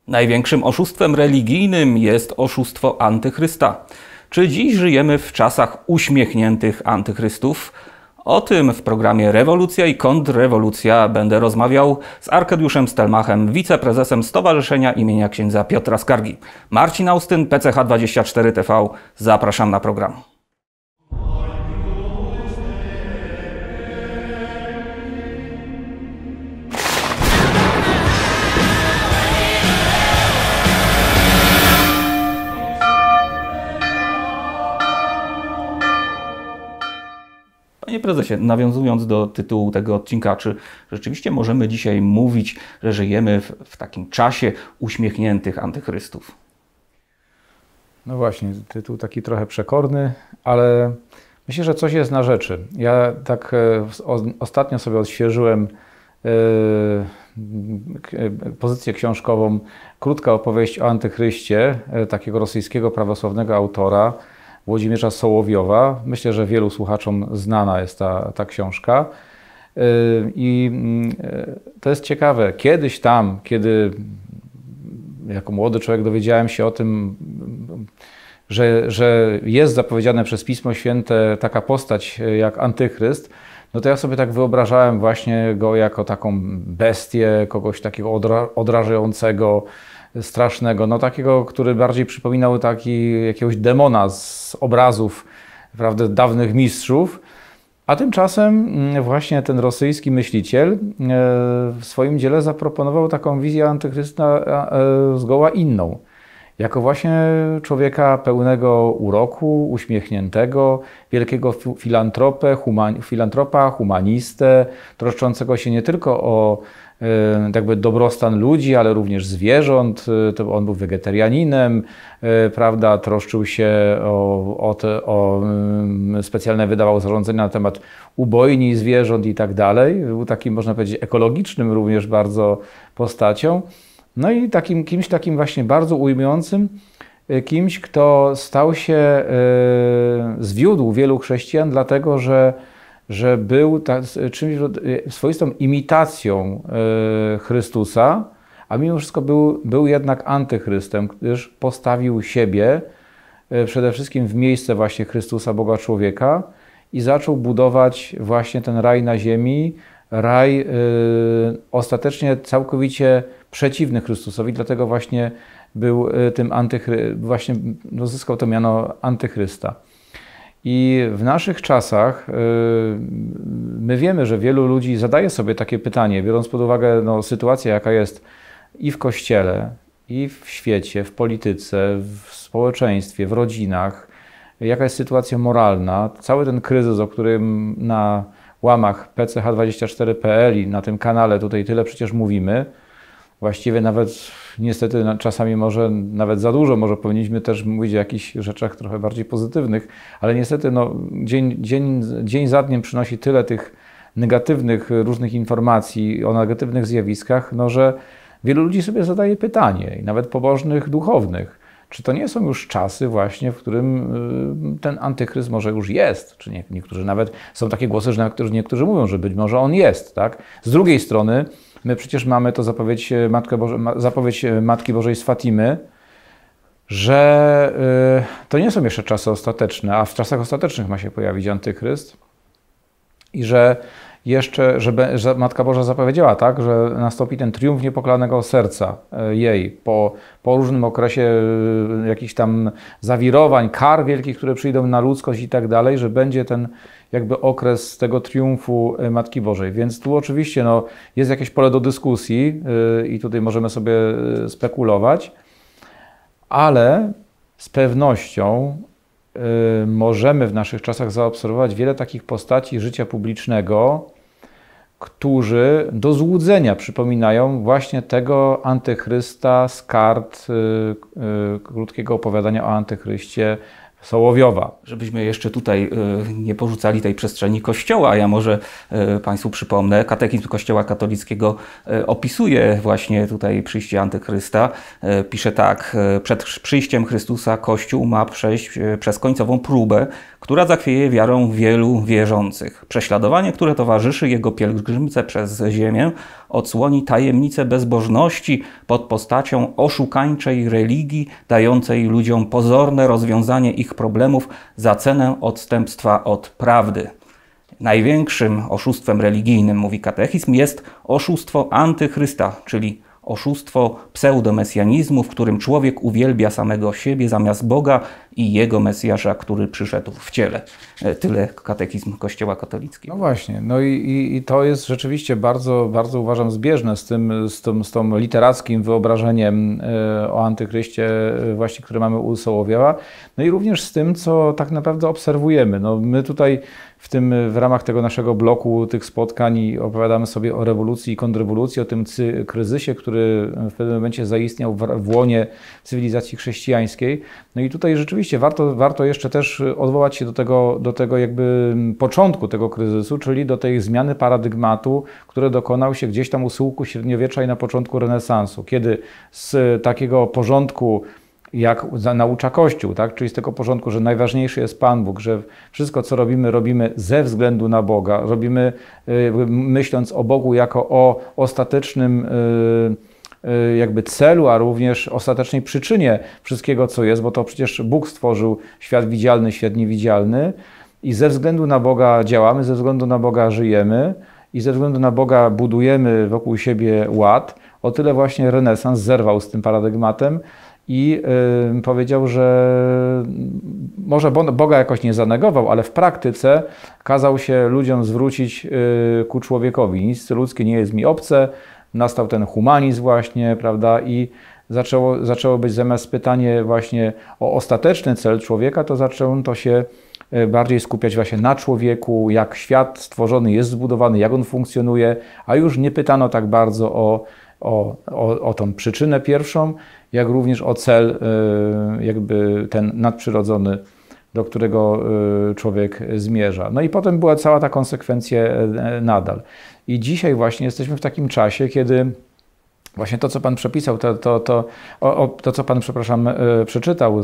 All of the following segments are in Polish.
Największym oszustwem religijnym jest oszustwo antychrysta. Czy dziś żyjemy w czasach uśmiechniętych antychrystów? O tym w programie Rewolucja i kontrrewolucja będę rozmawiał z Arkadiuszem Stelmachem, wiceprezesem Stowarzyszenia imienia księdza Piotra Skargi. Marcin Austyn, PCH24 TV. Zapraszam na program. Panie prezesie, nawiązując do tytułu tego odcinka, czy rzeczywiście możemy dzisiaj mówić, że żyjemy w takim czasie uśmiechniętych antychrystów? No właśnie, tytuł taki trochę przekorny, ale myślę, że coś jest na rzeczy. Ja tak ostatnio sobie odświeżyłem pozycję książkową Krótka opowieść o antychryście, takiego rosyjskiego prawosławnego autora, Włodzimierza Sołowiowa. Myślę, że wielu słuchaczom znana jest ta książka. I to jest ciekawe. Kiedyś tam, kiedy jako młody człowiek dowiedziałem się o tym, że jest zapowiedziane przez Pismo Święte taka postać jak Antychryst, no to ja sobie tak wyobrażałem właśnie go jako taką bestię, kogoś takiego odrażającego, strasznego, no takiego, który bardziej przypominał jakiegoś demona z obrazów, prawda, dawnych mistrzów. A tymczasem właśnie ten rosyjski myśliciel w swoim dziele zaproponował taką wizję antychrysta zgoła inną. Jako właśnie człowieka pełnego uroku, uśmiechniętego, wielkiego filantropa, humanistę, troszczącego się nie tylko o jakby dobrostan ludzi, ale również zwierząt. To on był wegetarianinem, prawda, troszczył się specjalne wydawał zarządzenia na temat ubojni zwierząt i tak dalej. Był takim, można powiedzieć, ekologicznym również bardzo postacią. No i kimś takim właśnie bardzo ujmującym, kimś, kto stał się, zwiódł wielu chrześcijan, dlatego że był czymś swoistą imitacją Chrystusa, a mimo wszystko był jednak antychrystem, gdyż postawił siebie przede wszystkim w miejsce właśnie Chrystusa, Boga człowieka, i zaczął budować właśnie ten raj na ziemi, raj ostatecznie całkowicie przeciwny Chrystusowi, dlatego właśnie był tym właśnie zyskał to miano antychrysta. I w naszych czasach my wiemy, że wielu ludzi zadaje sobie takie pytanie, biorąc pod uwagę sytuację, jaka jest i w Kościele, i w świecie, w polityce, w społeczeństwie, w rodzinach, jaka jest sytuacja moralna, cały ten kryzys, o którym na łamach PCH24.pl i na tym kanale tutaj tyle przecież mówimy. Właściwie nawet niestety czasami może nawet za dużo, może powinniśmy też mówić o jakichś rzeczach trochę bardziej pozytywnych, ale niestety dzień za dniem przynosi tyle tych negatywnych różnych informacji o negatywnych zjawiskach, że wielu ludzi sobie zadaje pytanie, i nawet pobożnych, duchownych, czy to nie są już czasy właśnie, w którym ten antychryst może już jest, czy niektórzy nawet, są takie głosy, że niektórzy mówią, że być może on jest, tak? Z drugiej strony my przecież mamy to zapowiedź Matki Bożej z Fatimy, że to nie są jeszcze czasy ostateczne, a w czasach ostatecznych ma się pojawić antychryst i że że Matka Boża zapowiedziała, tak, że nastąpi ten triumf niepokalanego serca jej po różnym okresie jakichś tam zawirowań, kar wielkich, które przyjdą na ludzkość i tak dalej, że będzie ten jakby okres tego triumfu Matki Bożej. Więc tu oczywiście jest jakieś pole do dyskusji i tutaj możemy sobie spekulować, ale z pewnością możemy w naszych czasach zaobserwować wiele takich postaci życia publicznego, którzy do złudzenia przypominają właśnie tego antychrysta z kart krótkiego opowiadania o antychryście Sołowiowa. Żebyśmy jeszcze tutaj nie porzucali tej przestrzeni Kościoła, ja może Państwu przypomnę, katechizm Kościoła katolickiego opisuje właśnie tutaj przyjście antychrysta. Pisze tak: przed przyjściem Chrystusa Kościół ma przejść przez końcową próbę, która zachwieje wiarą wielu wierzących. Prześladowanie, które towarzyszy jego pielgrzymce przez ziemię odsłoni tajemnicę bezbożności pod postacią oszukańczej religii, dającej ludziom pozorne rozwiązanie ich problemów za cenę odstępstwa od prawdy. Największym oszustwem religijnym, mówi katechizm, jest oszustwo antychrysta, czyli oszustwo pseudomesjanizmu, w którym człowiek uwielbia samego siebie zamiast Boga i Jego Mesjasza, który przyszedł w ciele. Tyle katechizm Kościoła katolickiego. No właśnie, no i to jest rzeczywiście bardzo, bardzo uważam zbieżne z tą literackim wyobrażeniem o antychryście właśnie, które mamy u Sołowiowa, no i również z tym, co tak naprawdę obserwujemy. No my tutaj w ramach tego naszego bloku tych spotkań opowiadamy sobie o rewolucji i kontrrewolucji, o tym kryzysie, który w pewnym momencie zaistniał w łonie cywilizacji chrześcijańskiej. No i tutaj rzeczywiście warto jeszcze też odwołać się do tego jakby początku tego kryzysu, czyli do tej zmiany paradygmatu, który dokonał się gdzieś tam u schyłku średniowiecza i na początku renesansu, kiedy z takiego porządku, jak naucza Kościół, tak? Czyli z tego porządku, że najważniejszy jest Pan Bóg, że wszystko, co robimy, robimy ze względu na Boga, robimy myśląc o Bogu jako o ostatecznym jakby celu, a również ostatecznej przyczynie wszystkiego, co jest, bo to przecież Bóg stworzył świat widzialny, świat niewidzialny i ze względu na Boga działamy, ze względu na Boga żyjemy i ze względu na Boga budujemy wokół siebie ład. O tyle właśnie renesans zerwał z tym paradygmatem i powiedział, że może Boga jakoś nie zanegował, ale w praktyce kazał się ludziom zwrócić ku człowiekowi. Nic ludzkie nie jest mi obce. Nastał ten humanizm właśnie, prawda, i zaczęło być zamiast pytanie właśnie o ostateczny cel człowieka, to zaczęto się bardziej skupiać właśnie na człowieku, jak świat stworzony jest zbudowany, jak on funkcjonuje, a już nie pytano tak bardzo o tą przyczynę pierwszą, jak również o cel jakby ten nadprzyrodzony, do którego człowiek zmierza. No i potem była cała ta konsekwencja nadal. I dzisiaj właśnie jesteśmy w takim czasie, kiedy właśnie to, co Pan przepisał, to co Pan, przepraszam, przeczytał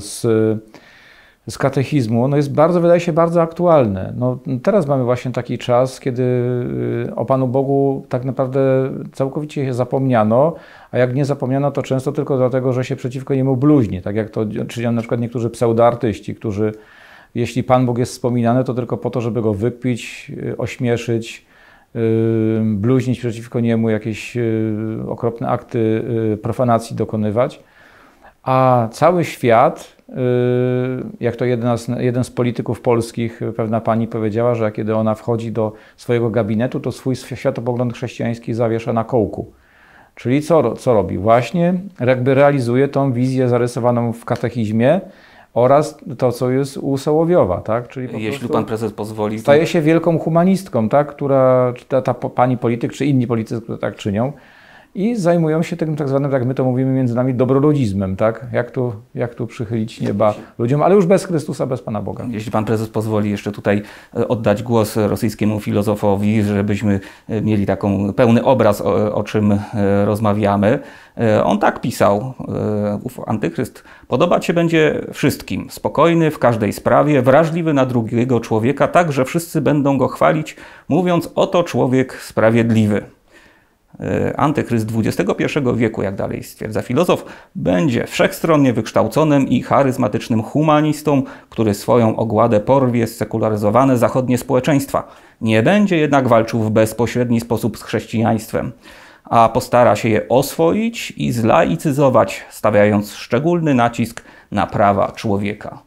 z katechizmu, no jest wydaje się bardzo aktualne. No, teraz mamy właśnie taki czas, kiedy o Panu Bogu tak naprawdę całkowicie się zapomniano, a jak nie zapomniano, to często tylko dlatego, że się przeciwko niemu bluźni, tak jak to czynią na przykład niektórzy pseudoartyści, którzy jeśli Pan Bóg jest wspominany, to tylko po to, żeby go wykpić, ośmieszyć, bluźnić przeciwko niemu, jakieś okropne akty profanacji dokonywać. A cały świat, jak to jeden z polityków polskich, pewna pani powiedziała, że kiedy ona wchodzi do swojego gabinetu, to swój światopogląd chrześcijański zawiesza na kołku. Czyli co robi? Właśnie jakby realizuje tą wizję zarysowaną w katechizmie oraz to, co jest u Sołowiowa, tak? Czyli jeśli Pan Prezes pozwoli. Staje się wielką humanistką, tak? Która ta pani polityk, czy inni politycy, którzy tak czynią, i zajmują się tym tak zwanym, jak my to mówimy między nami, dobroludzizmem, tak? Jak tu przychylić nieba ludziom, ale już bez Chrystusa, bez Pana Boga. Jeśli Pan Prezes pozwoli jeszcze tutaj oddać głos rosyjskiemu filozofowi, żebyśmy mieli taką pełny obraz, o czym rozmawiamy. On tak pisał, antychryst: podobać się będzie wszystkim, spokojny w każdej sprawie, wrażliwy na drugiego człowieka, tak, że wszyscy będą go chwalić, mówiąc: oto człowiek sprawiedliwy. Antychryst XXI wieku, jak dalej stwierdza filozof, będzie wszechstronnie wykształconym i charyzmatycznym humanistą, który swoją ogładę porwie zsekularyzowane zachodnie społeczeństwa. Nie będzie jednak walczył w bezpośredni sposób z chrześcijaństwem, a postara się je oswoić i zlaicyzować, stawiając szczególny nacisk na prawa człowieka.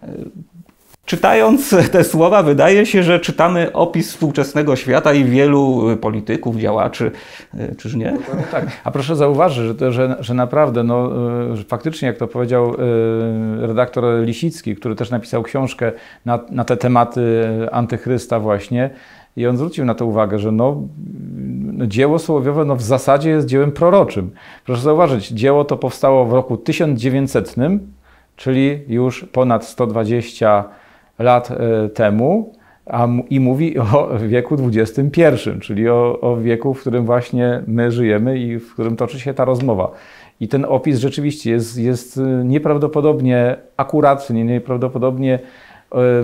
Czytając te słowa, wydaje się, że czytamy opis współczesnego świata i wielu polityków, działaczy, czyż nie? Tak. A proszę zauważyć, że naprawdę, że faktycznie, jak to powiedział redaktor Lisicki, który też napisał książkę na te tematy antychrysta właśnie, i on zwrócił na to uwagę, że dzieło Sołowiowe w zasadzie jest dziełem proroczym. Proszę zauważyć, dzieło to powstało w roku 1900, czyli już ponad 120 lat temu, i mówi o wieku XXI, czyli o wieku, w którym właśnie my żyjemy i w którym toczy się ta rozmowa. I ten opis rzeczywiście jest nieprawdopodobnie akuratny, nieprawdopodobnie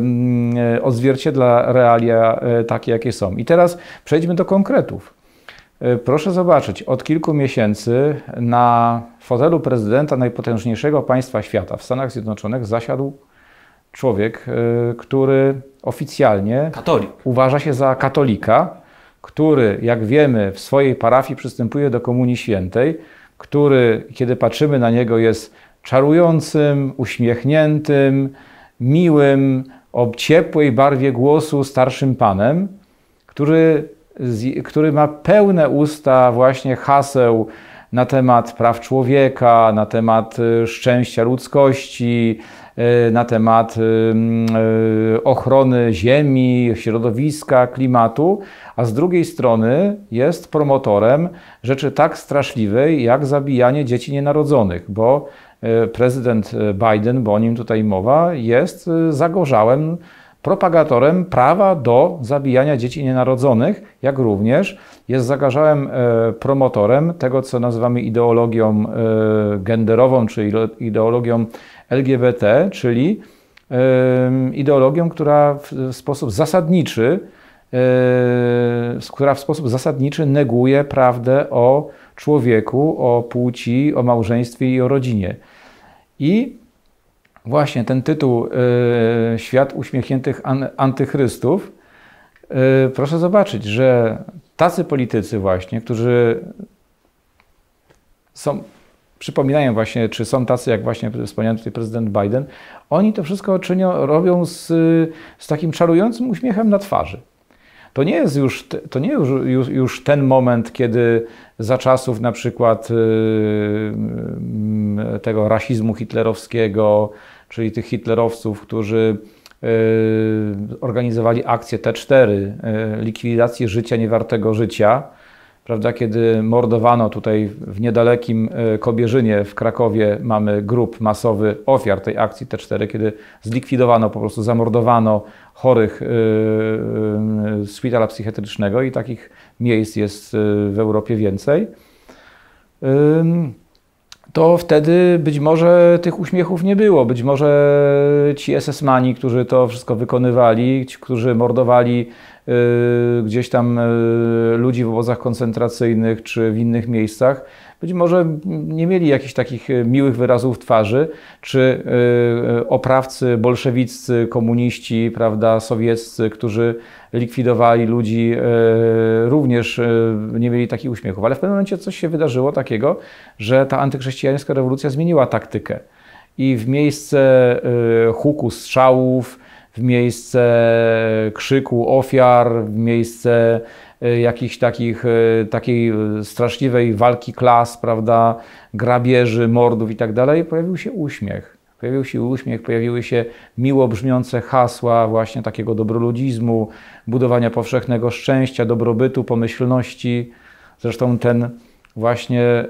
odzwierciedla realia takie, jakie są. I teraz przejdźmy do konkretów. Proszę zobaczyć, od kilku miesięcy na fotelu prezydenta najpotężniejszego państwa świata w Stanach Zjednoczonych zasiadł człowiek, który oficjalnie uważa się za katolika, który, jak wiemy, w swojej parafii przystępuje do Komunii Świętej, który, kiedy patrzymy na niego, jest czarującym, uśmiechniętym, miłym, o ciepłej barwie głosu starszym panem, który ma pełne usta właśnie haseł na temat praw człowieka, na temat szczęścia ludzkości, na temat ochrony ziemi, środowiska, klimatu, a z drugiej strony jest promotorem rzeczy tak straszliwej jak zabijanie dzieci nienarodzonych, bo prezydent Biden, bo o nim tutaj mowa, jest zagorzałym propagatorem prawa do zabijania dzieci nienarodzonych, jak również jest zagorzałym promotorem tego, co nazywamy ideologią genderową, czy ideologią LGBT, czyli ideologią, która w sposób zasadniczy neguje prawdę o człowieku, o płci, o małżeństwie i o rodzinie. I właśnie ten tytuł Świat uśmiechniętych antychrystów, proszę zobaczyć, że tacy politycy właśnie, którzy przypominają właśnie, czy są tacy jak właśnie wspomniany tutaj prezydent Biden, oni to wszystko robią z takim czarującym uśmiechem na twarzy. To nie jest już ten moment, kiedy za czasów na przykład tego rasizmu hitlerowskiego, czyli tych hitlerowców, którzy organizowali akcję T4, likwidacji życia niewartego życia, prawda, kiedy mordowano tutaj w niedalekim Kobierzynie w Krakowie, mamy grób masowy ofiar tej akcji T4, kiedy zlikwidowano, po prostu zamordowano chorych z szpitala psychiatrycznego i takich miejsc jest w Europie więcej, to wtedy być może tych uśmiechów nie było. Być może ci SS-mani, którzy to wszystko wykonywali, ci, którzy mordowali gdzieś tam ludzi w obozach koncentracyjnych czy w innych miejscach, być może nie mieli jakichś takich miłych wyrazów twarzy, czy oprawcy bolszewiccy, komuniści, prawda, sowieccy, którzy likwidowali ludzi, również nie mieli takich uśmiechów. Ale w pewnym momencie coś się wydarzyło takiego, że ta antychrześcijańska rewolucja zmieniła taktykę. I w miejsce huku strzałów, w miejsce krzyku ofiar, w miejsce jakichś takiej straszliwej walki klas, prawda, grabieży, mordów i tak dalej, pojawił się uśmiech. Pojawiły się miło brzmiące hasła właśnie takiego dobroludzizmu, budowania powszechnego szczęścia, dobrobytu, pomyślności. Zresztą ten właśnie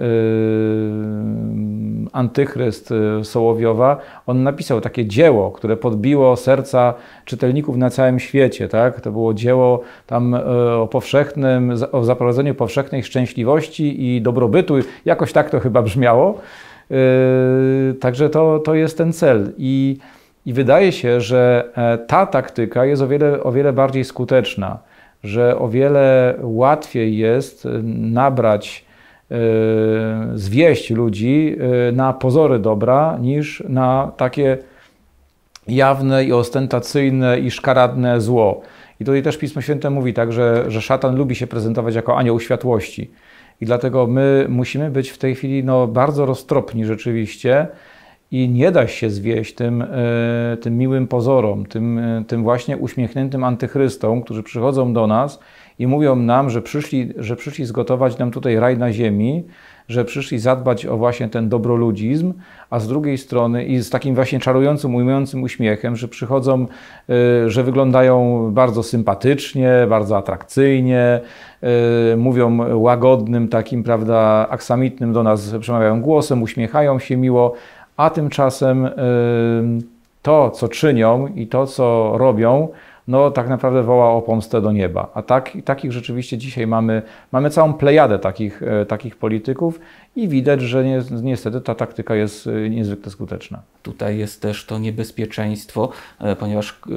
antychryst Sołowiowa, on napisał takie dzieło, które podbiło serca czytelników na całym świecie. Tak? To było dzieło tam o zaprowadzeniu powszechnej szczęśliwości i dobrobytu. Jakoś tak to chyba brzmiało. Także to jest ten cel. I wydaje się, że ta taktyka jest o wiele bardziej skuteczna, że o wiele łatwiej jest nabrać, zwieść ludzi na pozory dobra, niż na takie jawne i ostentacyjne i szkaradne zło. I tutaj też Pismo Święte mówi tak, że szatan lubi się prezentować jako anioł światłości. I dlatego my musimy być w tej chwili bardzo roztropni rzeczywiście i nie da się zwieść tym miłym pozorom, tym właśnie uśmiechniętym antychrystom, którzy przychodzą do nas i mówią nam, że przyszli zgotować nam tutaj raj na ziemi, że przyszli zadbać o właśnie ten dobroludzizm, a z drugiej strony i z takim właśnie czarującym, ujmującym uśmiechem, że przychodzą, że wyglądają bardzo sympatycznie, bardzo atrakcyjnie, mówią łagodnym, takim, prawda, aksamitnym do nas przemawiają głosem, uśmiechają się miło, a tymczasem to, co czynią i to, co robią, tak naprawdę woła o pomstę do nieba. A takich rzeczywiście dzisiaj mamy całą plejadę takich polityków i widać, że niestety ta taktyka jest niezwykle skuteczna. Tutaj jest też to niebezpieczeństwo, ponieważ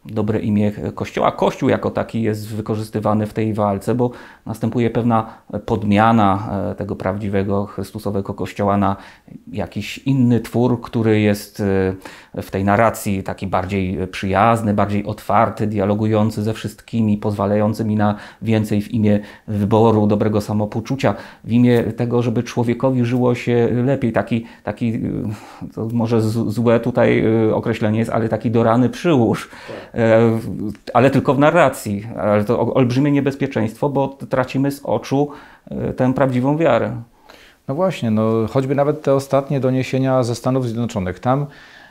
dobre imię Kościoła. Kościół jako taki jest wykorzystywany w tej walce, bo następuje pewna podmiana tego prawdziwego chrystusowego Kościoła na jakiś inny twór, który jest w tej narracji taki bardziej przyjazny, bardziej otwarty, dialogujący ze wszystkimi, pozwalający mi na więcej w imię wyboru, dobrego samopoczucia, w imię tego, żeby człowiekowi żyło się lepiej. Taki to może złe tutaj określenie jest, ale taki do rany przyłóż. Ale tylko w narracji. Ale to olbrzymie niebezpieczeństwo, bo tracimy z oczu tę prawdziwą wiarę. No właśnie, no choćby nawet te ostatnie doniesienia ze Stanów Zjednoczonych. Tam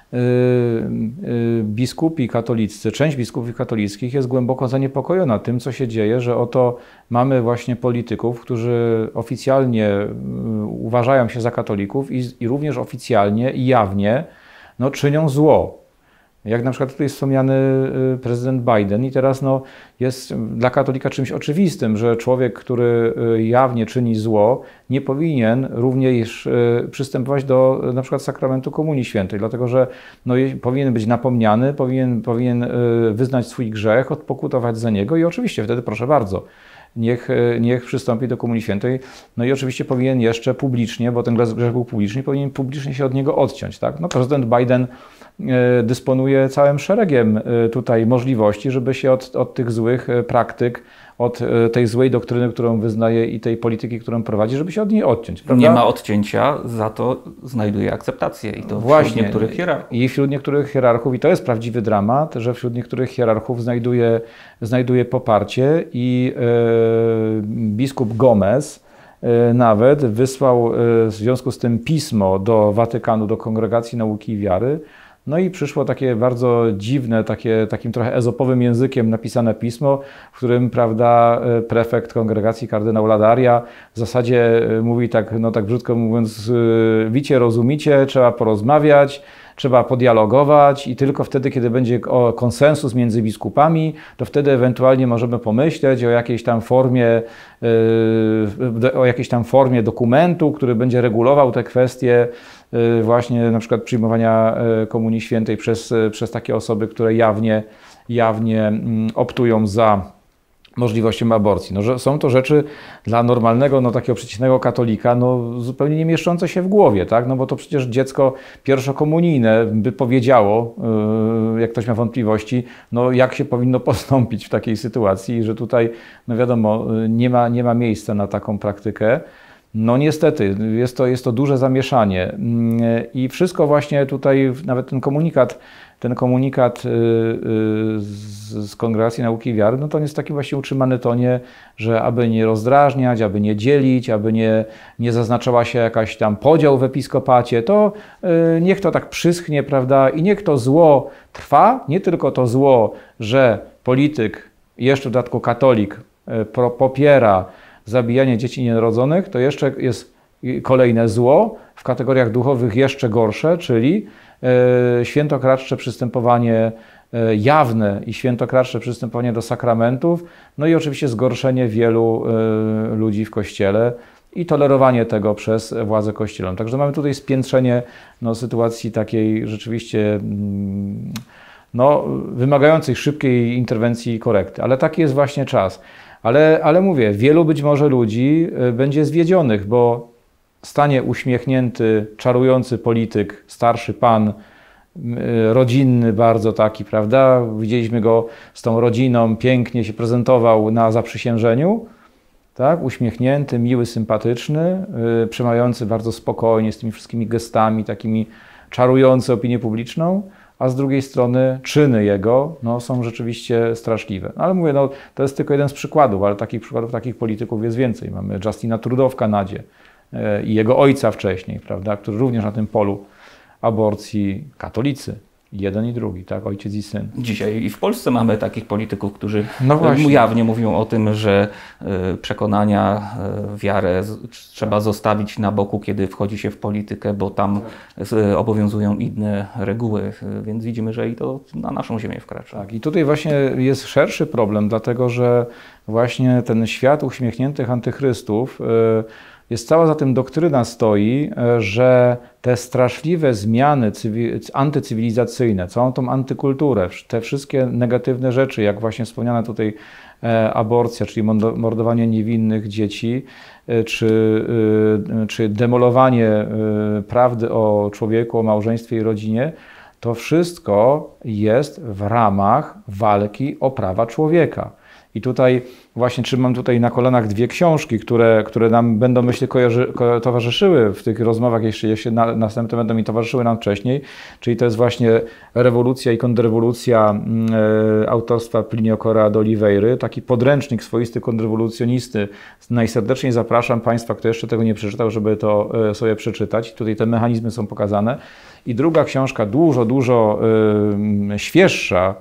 biskupi katoliccy, część biskupów katolickich jest głęboko zaniepokojona tym, co się dzieje, że oto mamy właśnie polityków, którzy oficjalnie uważają się za katolików i również oficjalnie i jawnie no, czynią zło. Jak na przykład tutaj wspomniany prezydent Biden i teraz no, jest dla katolika czymś oczywistym, że człowiek, który jawnie czyni zło, nie powinien również przystępować do na przykład sakramentu Komunii Świętej, dlatego że no, powinien być napomniany, powinien wyznać swój grzech, odpokutować za niego i oczywiście wtedy proszę bardzo, niech przystąpi do Komunii Świętej. No i oczywiście powinien jeszcze publicznie, bo ten grzech był publiczny, powinien publicznie się od niego odciąć. Tak? No, prezydent Biden dysponuje całym szeregiem tutaj możliwości, żeby się od tych złych praktyk, od tej złej doktryny, którą wyznaje i tej polityki, którą prowadzi, żeby się od niej odciąć. Prawda? Nie ma odcięcia, za to znajduje akceptację i to właśnie, wśród niektórych hierarchów. I wśród niektórych hierarchów, i to jest prawdziwy dramat, że wśród niektórych hierarchów znajduje poparcie i biskup Gomez nawet wysłał w związku z tym pismo do Watykanu, do Kongregacji Nauki i Wiary. No i przyszło takie bardzo dziwne, takim trochę ezopowym językiem napisane pismo, w którym, prawda, prefekt kongregacji kardynał Ladaria w zasadzie mówi tak, no tak brzydko mówiąc, wicie, rozumicie, trzeba porozmawiać, trzeba podialogować i tylko wtedy, kiedy będzie konsensus między biskupami, to wtedy ewentualnie możemy pomyśleć o jakiejś tam formie dokumentu, który będzie regulował te kwestie właśnie na przykład przyjmowania Komunii Świętej przez takie osoby, które jawnie optują za możliwością aborcji. No, że są to rzeczy dla normalnego, no takiego przeciętnego katolika, no zupełnie nie mieszczące się w głowie, tak? No bo to przecież dziecko pierwszokomunijne by powiedziało, jak ktoś ma wątpliwości, no jak się powinno postąpić w takiej sytuacji, że tutaj, no wiadomo, nie ma miejsca na taką praktykę. No niestety, jest to duże zamieszanie i wszystko właśnie tutaj, nawet ten komunikat z Kongregacji Nauki i Wiary, no to on jest w takim właśnie utrzymany tonie, że aby nie rozdrażniać, aby nie dzielić, aby nie zaznaczała się jakaś tam podział w episkopacie, to niech to tak przyschnie, prawda, i niech to zło trwa, nie tylko to zło, że polityk, jeszcze w dodatku katolik, popiera zabijanie dzieci nienarodzonych, to jeszcze jest kolejne zło, w kategoriach duchowych jeszcze gorsze, czyli świętokradcze przystępowanie jawne i świętokradcze przystępowanie do sakramentów, no i oczywiście zgorszenie wielu ludzi w Kościele i tolerowanie tego przez władzę kościelną. Także mamy tutaj spiętrzenie sytuacji takiej rzeczywiście wymagającej szybkiej interwencji i korekty, ale taki jest właśnie czas. Ale mówię, wielu być może ludzi będzie zwiedzionych, bo stanie uśmiechnięty, czarujący polityk, starszy pan, rodzinny bardzo taki, prawda? Widzieliśmy go z tą rodziną, pięknie się prezentował na zaprzysiężeniu, tak? Uśmiechnięty, miły, sympatyczny, przemawiający bardzo spokojnie, z tymi wszystkimi gestami, takimi czarujący opinię publiczną, a z drugiej strony czyny jego są rzeczywiście straszliwe. Ale mówię, to jest tylko jeden z przykładów, ale takich przykładów, takich polityków jest więcej. Mamy Justina Trudeau w Kanadzie i jego ojca wcześniej, prawda, który również na tym polu aborcji, katolicy, jeden i drugi, tak, ojciec i syn. Dzisiaj i w Polsce mamy takich polityków, którzy właśnie jawnie mówią o tym, że przekonania, wiarę trzeba zostawić na boku, kiedy wchodzi się w politykę, bo tam obowiązują inne reguły, więc widzimy, że i to na naszą ziemię wkracza. Tak, i tutaj właśnie jest szerszy problem, dlatego że właśnie ten świat uśmiechniętych antychrystów cała za tym doktryna stoi, że te straszliwe zmiany antycywilizacyjne, całą tą antykulturę, te wszystkie negatywne rzeczy, jak właśnie wspomniana tutaj aborcja, czyli mordowanie niewinnych dzieci, czy demolowanie prawdy o człowieku, o małżeństwie i rodzinie, to wszystko jest w ramach walki o prawa człowieka. I tutaj właśnie trzymam tutaj na kolanach dwie książki, które nam będą, myślę, towarzyszyły w tych rozmowach, jeśli następne będą mi towarzyszyły nam wcześniej, czyli to jest właśnie Rewolucja i kontrrewolucja autorstwa Plinio Correa de Oliveira, taki podręcznik swoisty kontrrewolucjonisty. Najserdeczniej zapraszam Państwa, kto jeszcze tego nie przeczytał, żeby to sobie przeczytać. Tutaj te mechanizmy są pokazane. I druga książka, dużo świeższa,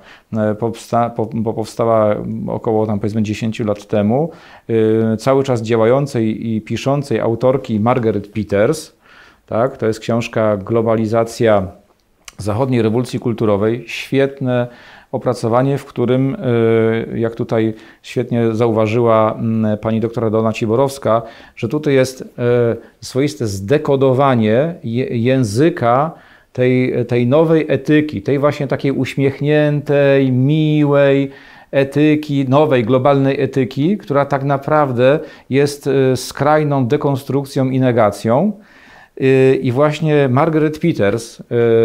bo powstała około tam powiedzmy 10 lat temu, cały czas działającej i piszącej autorki Margaret Peters. Tak? To jest książka Globalizacja zachodniej rewolucji kulturowej. Świetne opracowanie, w którym, jak tutaj świetnie zauważyła pani doktor Aldona Ciborowska, że tutaj jest swoiste zdekodowanie języka tej nowej etyki, tej właśnie takiej uśmiechniętej, miłej etyki, nowej, globalnej etyki, która tak naprawdę jest skrajną dekonstrukcją i negacją. I właśnie Margaret Peters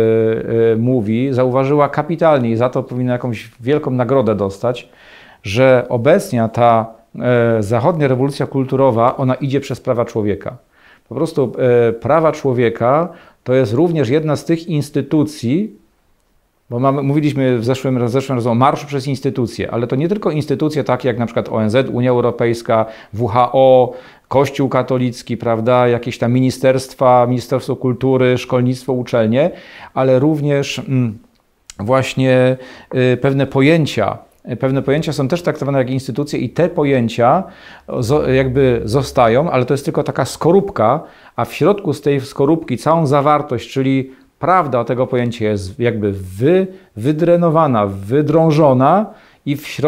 zauważyła kapitalnie i za to powinna jakąś wielką nagrodę dostać, że obecnie ta zachodnia rewolucja kulturowa, ona idzie przez prawa człowieka. Po prostu prawa człowieka to jest również jedna z tych instytucji, bo mówiliśmy w zeszłym razem o marszu przez instytucje, ale to nie tylko instytucje takie jak na przykład ONZ, Unia Europejska, WHO, Kościół katolicki, prawda, jakieś tam Ministerstwo Kultury, szkolnictwo, uczelnie, ale również właśnie pewne pojęcia. Pewne pojęcia są też traktowane jak instytucje i te pojęcia jakby zostają, ale to jest tylko taka skorupka, a w środku z tej skorupki całą zawartość, czyli prawda tego pojęcia jest jakby wydrenowana, wydrążona i w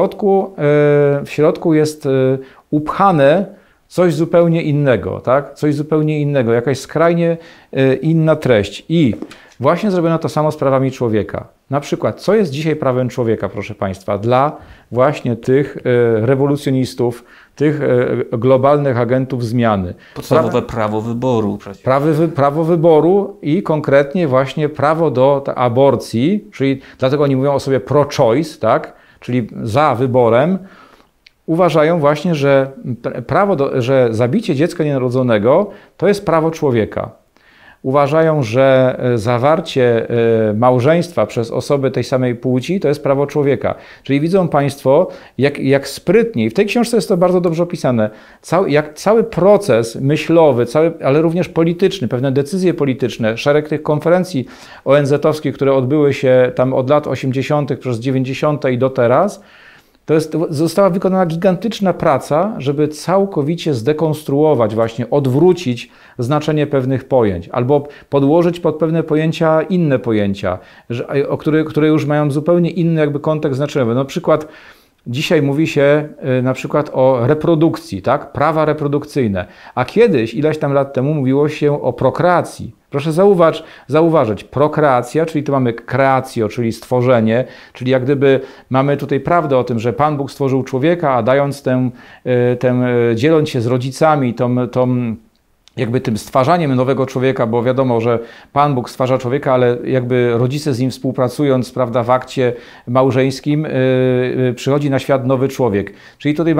środku jest upchane coś zupełnie innego, tak? Coś zupełnie innego, jakaś skrajnie inna treść. I właśnie zrobiono to samo z prawami człowieka. Na przykład, co jest dzisiaj prawem człowieka, proszę Państwa, dla właśnie tych rewolucjonistów, tych globalnych agentów zmiany. Podstawowe prawo wyboru przecież. Prawo wyboru i konkretnie właśnie prawo do aborcji, czyli dlatego oni mówią o sobie pro-choice, tak? Czyli za wyborem. Uważają właśnie, że że zabicie dziecka nienarodzonego to jest prawo człowieka. Uważają, że zawarcie małżeństwa przez osoby tej samej płci to jest prawo człowieka. Czyli widzą Państwo, jak sprytnie, i w tej książce jest to bardzo dobrze opisane, jak cały proces myślowy, ale również polityczny, pewne decyzje polityczne, szereg tych konferencji ONZ-owskich, które odbyły się tam od lat 80. przez 90. i do teraz, została wykonana gigantyczna praca, żeby całkowicie zdekonstruować, właśnie odwrócić znaczenie pewnych pojęć, albo podłożyć pod pewne pojęcia inne pojęcia, które już mają zupełnie inny jakby kontekst znaczeniowy. Na przykład dzisiaj mówi się na przykład o reprodukcji, tak? Prawa reprodukcyjne, a kiedyś, ileś tam lat temu, mówiło się o prokreacji. Proszę zauważyć, prokreacja, czyli tu mamy kreacjo, czyli stworzenie, czyli jak gdyby mamy tutaj prawdę o tym, że Pan Bóg stworzył człowieka, a dając dzieląc się z rodzicami, jakby tym stwarzaniem nowego człowieka, bo wiadomo, że Pan Bóg stwarza człowieka, ale jakby rodzice z nim współpracując, prawda, w akcie małżeńskim przychodzi na świat nowy człowiek. Czyli tutaj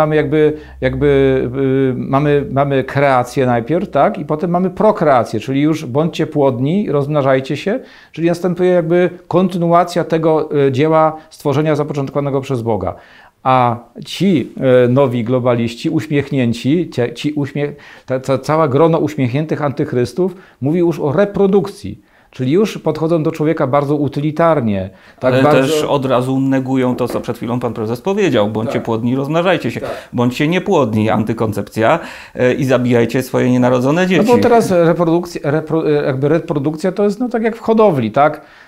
mamy kreację najpierw, tak, i potem mamy prokreację, czyli już bądźcie płodni, rozmnażajcie się, czyli następuje jakby kontynuacja tego dzieła stworzenia zapoczątkowanego przez Boga. A ci nowi globaliści, uśmiechnięci, cała grono uśmiechniętych antychrystów mówi już o reprodukcji, czyli już podchodzą do człowieka bardzo utylitarnie. Tak, ale też od razu negują to, co przed chwilą Pan Prezes powiedział. Bądźcie płodni, rozmnażajcie się. Bądźcie niepłodni, antykoncepcja i zabijajcie swoje nienarodzone dzieci. No bo teraz reprodukcja to jest tak jak w hodowli, tak?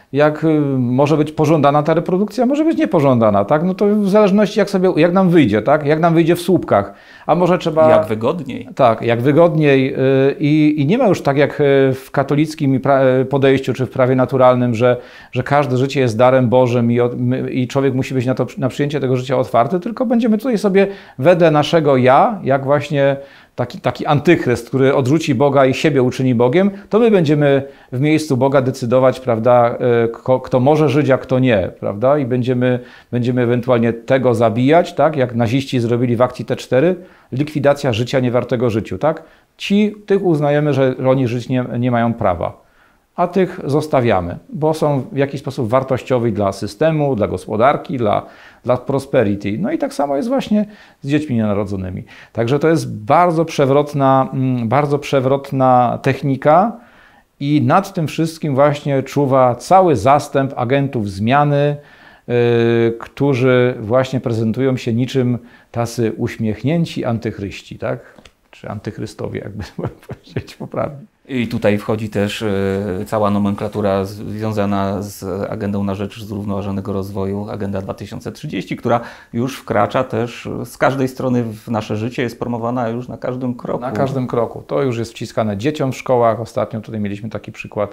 jak może być pożądana ta reprodukcja, może być niepożądana, tak? No to w zależności jak nam wyjdzie, tak? Jak nam wyjdzie w słupkach. A może trzeba... Jak wygodniej. Tak, jak wygodniej i nie ma już tak jak w katolickim podejściu czy w prawie naturalnym, że każde życie jest darem Bożym i człowiek musi być na przyjęcie tego życia otwarty, tylko będziemy tutaj sobie wedle naszego ja, jak właśnie taki antychryst, który odrzuci Boga i siebie uczyni Bogiem, to my będziemy w miejscu Boga decydować, prawda, kto może żyć, a kto nie, prawda, i będziemy ewentualnie tego zabijać, tak, jak naziści zrobili w akcji T4, likwidacja życia niewartego życiu, tak. Tych uznajemy, że oni żyć nie mają prawa, a tych zostawiamy, bo są w jakiś sposób wartościowi dla systemu, dla gospodarki, dla prosperity. No i tak samo jest właśnie z dziećmi nienarodzonymi. Także to jest bardzo przewrotna technika i nad tym wszystkim właśnie czuwa cały zastęp agentów zmiany, którzy właśnie prezentują się niczym tacy uśmiechnięci antychryści, tak? Czy antychrystowie, jakby powiedzieć poprawnie. I tutaj wchodzi też cała nomenklatura związana z agendą na rzecz zrównoważonego rozwoju, Agenda 2030, która już wkracza też z każdej strony w nasze życie, jest promowana już na każdym kroku. Na każdym kroku. To już jest wciskane dzieciom w szkołach. Ostatnio tutaj mieliśmy taki przykład,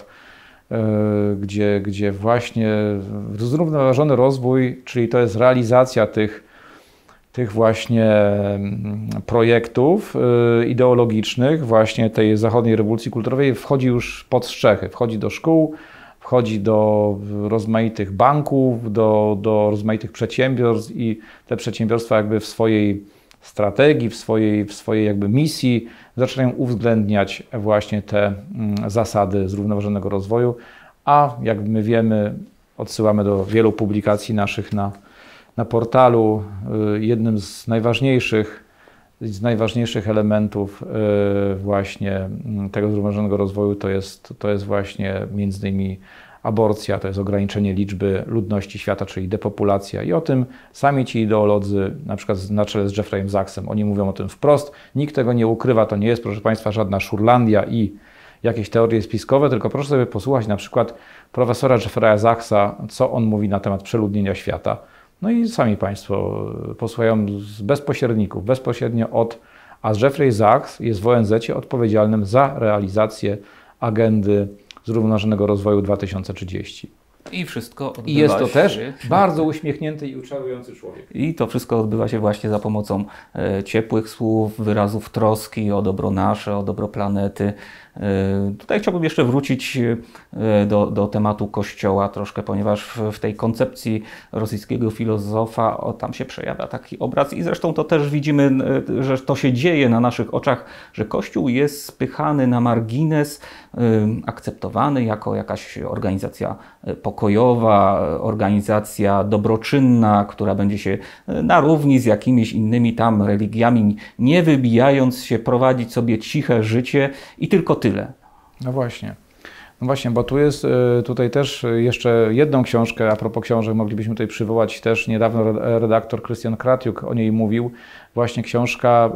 gdzie właśnie zrównoważony rozwój, czyli to jest realizacja tych właśnie projektów ideologicznych, właśnie tej zachodniej rewolucji kulturowej, wchodzi już pod strzechy, wchodzi do szkół, wchodzi do rozmaitych banków, do rozmaitych przedsiębiorstw i te przedsiębiorstwa jakby w swojej strategii, w swojej jakby misji zaczynają uwzględniać właśnie te zasady zrównoważonego rozwoju, a jak my wiemy, odsyłamy do wielu publikacji naszych na portalu. Jednym z najważniejszych elementów właśnie tego zrównoważonego rozwoju to jest właśnie między innymi aborcja, to jest ograniczenie liczby ludności świata, czyli depopulacja. I o tym sami ci ideolodzy, na przykład na czele z Jeffreyem Sachsem, oni mówią o tym wprost. Nikt tego nie ukrywa, to nie jest, proszę Państwa, żadna Szurlandia i jakieś teorie spiskowe, tylko proszę sobie posłuchać na przykład profesora Jeffreya Sachsa, co on mówi na temat przeludnienia świata. No i sami Państwo posłuchają bez pośredników, bezpośrednio a Jeffrey Sachs jest w ONZ-cie odpowiedzialnym za realizację agendy zrównoważonego rozwoju 2030. I wszystko odbywa I jest to się... też bardzo uśmiechnięty i uczarujący człowiek. I to wszystko odbywa się właśnie za pomocą ciepłych słów, wyrazów troski o dobro nasze, o dobro planety. Tutaj chciałbym jeszcze wrócić do tematu Kościoła troszkę, ponieważ w tej koncepcji rosyjskiego filozofa tam się przejawia taki obraz i zresztą to też widzimy, że to się dzieje na naszych oczach, że Kościół jest spychany na margines, akceptowany jako jakaś organizacja pokojowa, organizacja dobroczynna, która będzie się na równi z jakimiś innymi tam religiami, nie wybijając się, prowadzić sobie ciche życie i tylko tyle. No właśnie, bo tutaj też jeszcze jedną książkę, a propos książek moglibyśmy tutaj przywołać też niedawno redaktor Krystian Kratiuk o niej mówił, właśnie książka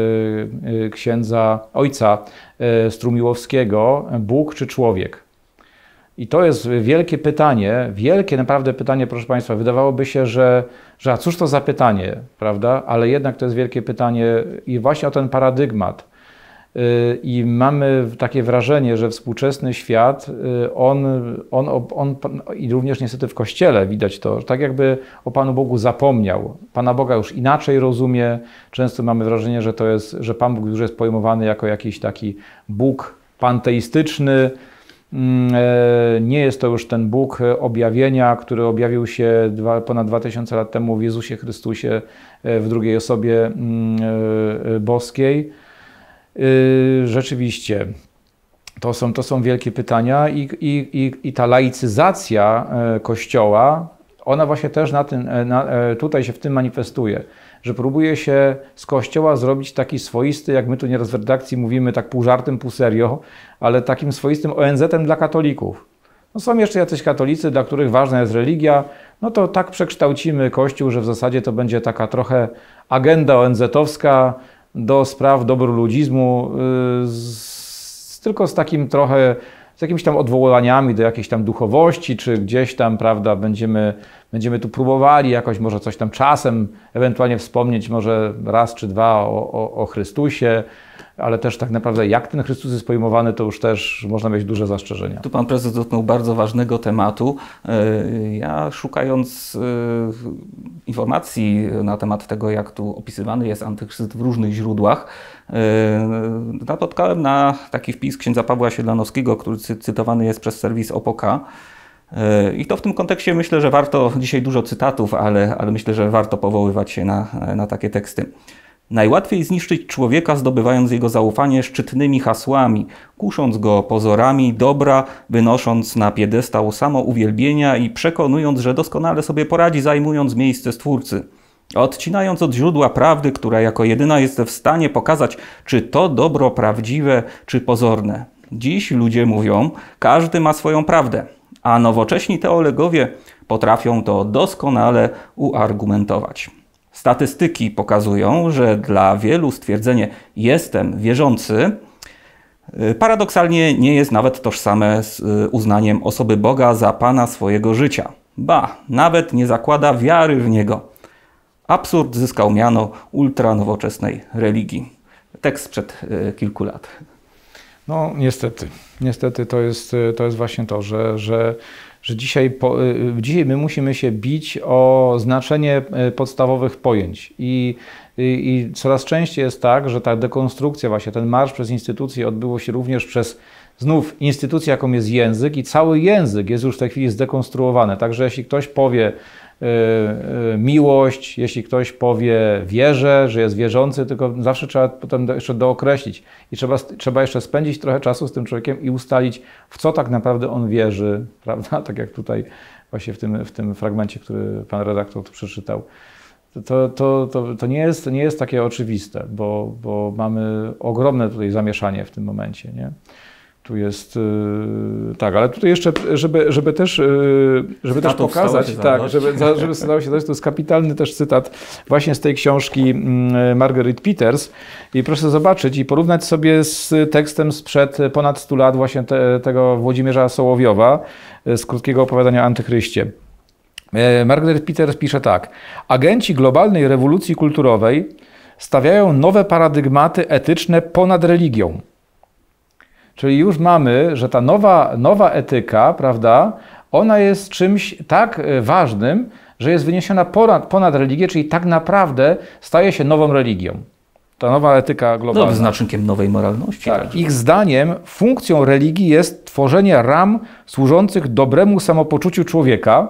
ojca Strumiłowskiego, Bóg czy człowiek? I to jest wielkie pytanie, wielkie naprawdę pytanie, proszę Państwa. Wydawałoby się, że a cóż to za pytanie, prawda? Ale jednak to jest wielkie pytanie i właśnie o ten paradygmat. I mamy takie wrażenie, że współczesny świat, i również niestety w Kościele widać to, tak jakby o Panu Bogu zapomniał. Pana Boga już inaczej rozumie. Często mamy wrażenie, że Pan Bóg już jest pojmowany jako jakiś taki Bóg panteistyczny. Nie jest to już ten Bóg objawienia, który objawił się ponad 2000 lat temu w Jezusie Chrystusie w drugiej osobie boskiej. Rzeczywiście, to są wielkie pytania i ta laicyzacja Kościoła, ona właśnie też tutaj się w tym manifestuje, że próbuje się z Kościoła zrobić taki swoisty, jak my tu nieraz w redakcji mówimy, tak pół żartem, pół serio, ale takim swoistym ONZ-em dla katolików. No są jeszcze jacyś katolicy, dla których ważna jest religia, no to tak przekształcimy Kościół, że w zasadzie to będzie taka trochę agenda ONZ-owska do spraw dobroludzizmu, tylko z takim trochę z jakimiś tam odwołaniami do jakiejś tam duchowości, czy gdzieś tam, prawda, będziemy tu próbowali jakoś może coś tam czasem ewentualnie wspomnieć, może raz czy dwa o Chrystusie, ale też tak naprawdę jak ten Chrystus jest pojmowany, to już też można mieć duże zastrzeżenia. Tu pan prezes dotknął bardzo ważnego tematu. Ja szukając informacji na temat tego, jak tu opisywany jest antychryst w różnych źródłach, napotkałem na taki wpis księdza Pawła Siedlanowskiego, który cytowany jest przez serwis Opoka. I to w tym kontekście myślę, że warto, dzisiaj dużo cytatów, ale myślę, że warto powoływać się na takie teksty. Najłatwiej zniszczyć człowieka, zdobywając jego zaufanie szczytnymi hasłami, kusząc go pozorami dobra, wynosząc na piedestał samouwielbienia i przekonując, że doskonale sobie poradzi, zajmując miejsce Stwórcy. Odcinając od źródła prawdy, która jako jedyna jest w stanie pokazać, czy to dobro prawdziwe, czy pozorne. Dziś ludzie mówią, każdy ma swoją prawdę, a nowocześni teologowie potrafią to doskonale uargumentować. Statystyki pokazują, że dla wielu stwierdzenie jestem wierzący paradoksalnie nie jest nawet tożsame z uznaniem osoby Boga za Pana swojego życia. Ba, nawet nie zakłada wiary w Niego. Absurd zyskał miano ultranowoczesnej religii. Tekst sprzed kilku lat. No niestety to jest właśnie to, że dzisiaj my musimy się bić o znaczenie podstawowych pojęć i coraz częściej jest tak, że ta dekonstrukcja, właśnie ten marsz przez instytucje odbyło się również przez znów instytucję, jaką jest język i cały język jest już w tej chwili zdekonstruowany. Także jeśli ktoś powie miłość, jeśli ktoś powie wierzę, że jest wierzący, tylko zawsze trzeba potem jeszcze dookreślić i trzeba jeszcze spędzić trochę czasu z tym człowiekiem i ustalić, w co tak naprawdę on wierzy, prawda? Tak jak tutaj właśnie w tym fragmencie, który pan redaktor tu przeczytał. To nie jest takie oczywiste, bo mamy ogromne tutaj zamieszanie w tym momencie, nie? Tu jest, tak, ale tutaj jeszcze, żeby też pokazać, tak, żeby stało się to jest kapitalny też cytat właśnie z tej książki Margaret Peters i proszę zobaczyć i porównać sobie z tekstem sprzed ponad 100 lat właśnie tego Włodzimierza Sołowiowa z krótkiego opowiadania o Antychryście. Margaret Peters pisze tak: agenci globalnej rewolucji kulturowej stawiają nowe paradygmaty etyczne ponad religią. Czyli już mamy, że ta nowa etyka, prawda, ona jest czymś tak ważnym, że jest wyniesiona ponad religię, czyli tak naprawdę staje się nową religią. Ta nowa etyka globalna. No, znacznikiem nowej moralności. Tak. Ich zdaniem funkcją religii jest tworzenie ram służących dobremu samopoczuciu człowieka.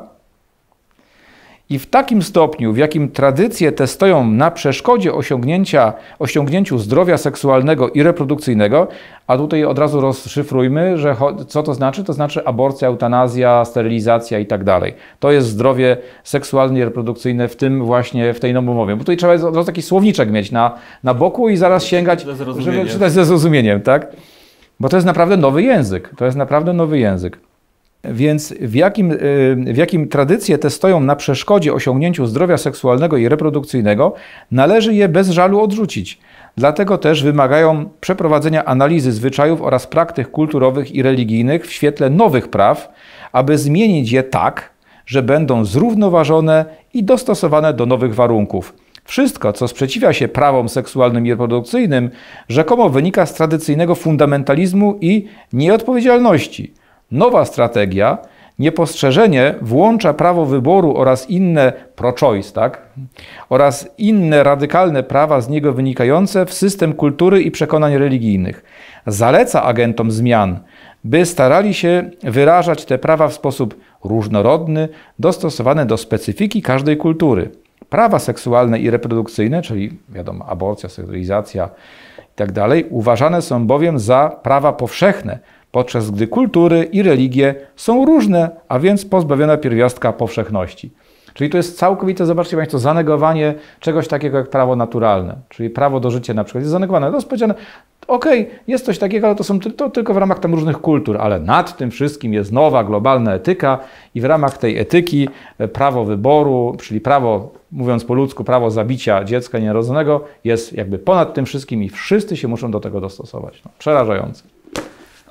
I w takim stopniu, w jakim tradycje te stoją na przeszkodzie osiągnięciu zdrowia seksualnego i reprodukcyjnego, a tutaj od razu rozszyfrujmy, że co to znaczy? To znaczy aborcja, eutanazja, sterylizacja i tak dalej. To jest zdrowie seksualne i reprodukcyjne w tej nowomowie. Bo tutaj trzeba od razu taki słowniczek mieć na boku i zaraz sięgać, żeby czytać ze zrozumieniem, tak? Bo to jest naprawdę nowy język. To jest naprawdę nowy język. Więc w jakim tradycje te stoją na przeszkodzie osiągnięciu zdrowia seksualnego i reprodukcyjnego, należy je bez żalu odrzucić. Dlatego też wymagają przeprowadzenia analizy zwyczajów oraz praktyk kulturowych i religijnych w świetle nowych praw, aby zmienić je tak, że będą zrównoważone i dostosowane do nowych warunków. Wszystko, co sprzeciwia się prawom seksualnym i reprodukcyjnym, rzekomo wynika z tradycyjnego fundamentalizmu i nieodpowiedzialności. Nowa strategia, niepostrzeżenie włącza prawo wyboru oraz inne pro-choice, tak? Oraz inne radykalne prawa z niego wynikające w system kultury i przekonań religijnych. Zaleca agentom zmian, by starali się wyrażać te prawa w sposób różnorodny, dostosowany do specyfiki każdej kultury. Prawa seksualne i reprodukcyjne, czyli wiadomo, aborcja, sterylizacja itd., uważane są bowiem za prawa powszechne, podczas gdy kultury i religie są różne, a więc pozbawione pierwiastka powszechności. Czyli to jest całkowite, zobaczcie Państwo, zanegowanie czegoś takiego jak prawo naturalne, czyli prawo do życia na przykład jest zanegowane. To jest powiedziane, okej, jest coś takiego, ale to tylko w ramach tam różnych kultur, ale nad tym wszystkim jest nowa, globalna etyka i w ramach tej etyki prawo wyboru, czyli prawo, mówiąc po ludzku, prawo zabicia dziecka nienarodzonego jest jakby ponad tym wszystkim i wszyscy się muszą do tego dostosować. No, przerażające.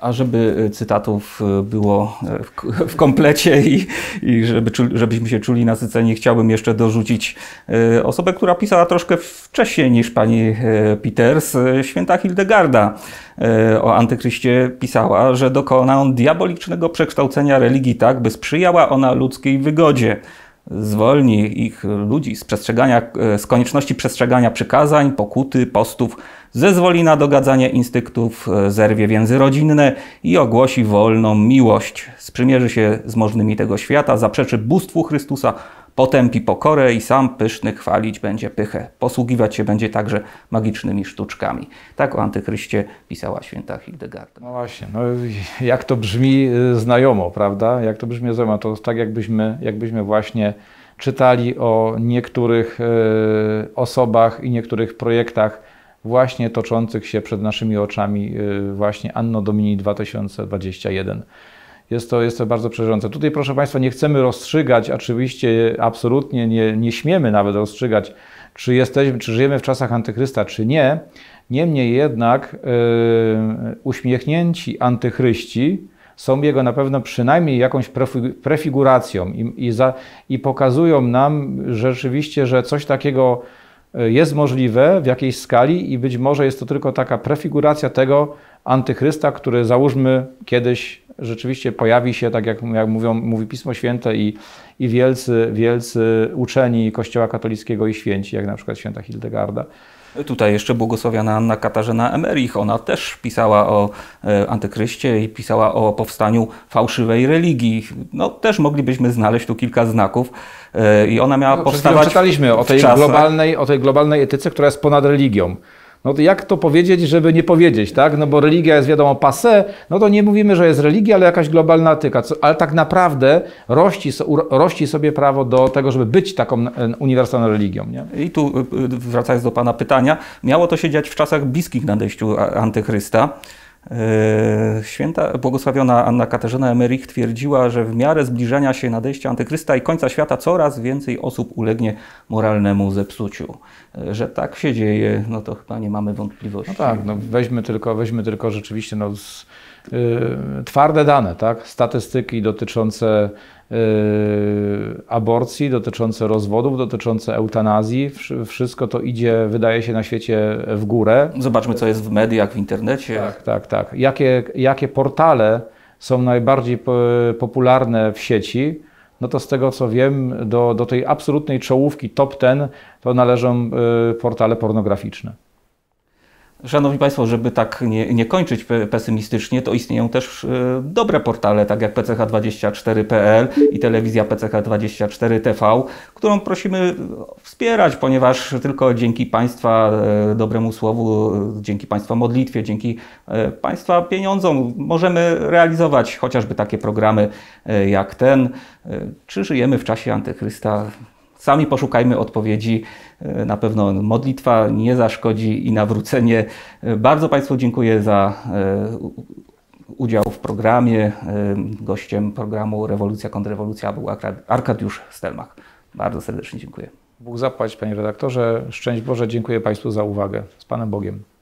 A żeby cytatów było w komplecie i żebyśmy się czuli nasyceni, chciałbym jeszcze dorzucić osobę, która pisała troszkę wcześniej niż pani Peters, święta Hildegarda. O Antychryście pisała, że dokona on diabolicznego przekształcenia religii tak, by sprzyjała ona ludzkiej wygodzie. Zwolni ich ludzi z konieczności przestrzegania przykazań, pokuty, postów, zezwoli na dogadzanie instynktów, zerwie więzy rodzinne i ogłosi wolną miłość. Sprzymierzy się z możnymi tego świata, zaprzeczy bóstwu Chrystusa, potępi pokorę i sam pyszny chwalić będzie pychę. Posługiwać się będzie także magicznymi sztuczkami. Tak o Antychryście pisała święta Hildegarda. No właśnie, no jak to brzmi znajomo, prawda? Jak to brzmi znajomo, to tak jakbyśmy właśnie czytali o niektórych osobach i niektórych projektach właśnie toczących się przed naszymi oczami właśnie Anno Domini 2021. Jest to bardzo przerażające. Tutaj, proszę Państwa, nie chcemy rozstrzygać, oczywiście absolutnie nie śmiemy nawet rozstrzygać, czy żyjemy w czasach Antychrysta, czy nie. Niemniej jednak uśmiechnięci antychryści są jego na pewno przynajmniej jakąś prefiguracją i pokazują nam rzeczywiście, że coś takiego jest możliwe w jakiejś skali i być może jest to tylko taka prefiguracja tego antychrysta, który załóżmy kiedyś rzeczywiście pojawi się, tak jak mówi Pismo Święte i wielcy uczeni Kościoła katolickiego i święci, jak na przykład święta Hildegarda. Tutaj jeszcze błogosławiona Anna Katarzyna Emerich, ona też pisała o Antychryście i pisała o powstaniu fałszywej religii. No też moglibyśmy znaleźć tu kilka znaków i ona miała powstawać. Czytaliśmy o tej globalnej etyce, która jest ponad religią. No to jak to powiedzieć, żeby nie powiedzieć, tak? No bo religia jest wiadomo passé, no to nie mówimy, że jest religia, ale jakaś globalna etyka. Ale tak naprawdę rości sobie prawo do tego, żeby być taką uniwersalną religią, nie? I tu wracając do pana pytania, miało to się dziać w czasach bliskich nadejściu Antychrysta. Święta błogosławiona Anna Katarzyna Emerich twierdziła, że w miarę zbliżania się nadejścia Antychrysta i końca świata coraz więcej osób ulegnie moralnemu zepsuciu. Że tak się dzieje, no to chyba nie mamy wątpliwości. No tak, no weźmy tylko rzeczywiście twarde dane, tak? Statystyki dotyczące aborcji, dotyczące rozwodów, dotyczące eutanazji. Wszystko to idzie, wydaje się, na świecie w górę. Zobaczmy, co jest w mediach, w internecie. Tak. Jakie portale są najbardziej popularne w sieci? No to z tego, co wiem, do tej absolutnej czołówki top 10 to należą portale pornograficzne. Szanowni Państwo, żeby tak nie kończyć pesymistycznie, to istnieją też dobre portale, tak jak pch24.pl i telewizja PCH24 TV, którą prosimy wspierać, ponieważ tylko dzięki Państwa dobremu słowu, dzięki Państwa modlitwie, dzięki Państwa pieniądzom możemy realizować chociażby takie programy jak ten. Czy żyjemy w czasie Antychrysta? Sami poszukajmy odpowiedzi. Na pewno modlitwa nie zaszkodzi i nawrócenie. Bardzo Państwu dziękuję za udział w programie. Gościem programu Rewolucja kontrrewolucja był Arkadiusz Stelmach. Bardzo serdecznie dziękuję. Bóg zapłać, panie redaktorze. Szczęść Boże, dziękuję Państwu za uwagę. Z Panem Bogiem.